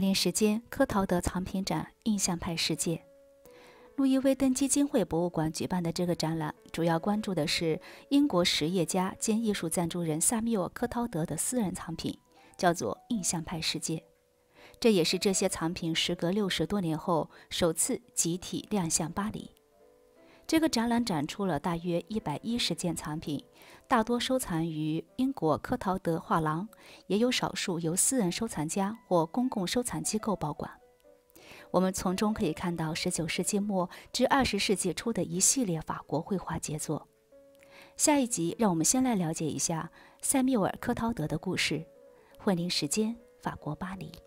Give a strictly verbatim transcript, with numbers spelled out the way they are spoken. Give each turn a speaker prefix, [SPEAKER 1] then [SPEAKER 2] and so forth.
[SPEAKER 1] 临时间科陶德藏品展印象派世界。路易威登基金会博物馆举办的这个展览，主要关注的是英国实业家兼艺术赞助人萨缪尔·科陶德的私人藏品，叫做印象派世界。这也是这些藏品时隔六十多年后首次集体亮相巴黎。这个展览展出了大约一百一十件藏品，大多收藏于英国科陶德画廊，也有少数由私人收藏家或公共收藏机构保管。我们从中可以看到十九世纪末至二十世纪初的一系列法国绘画杰作。下一集让我们先来了解一下塞缪尔·科陶德的故事。惠灵时间，法国巴黎。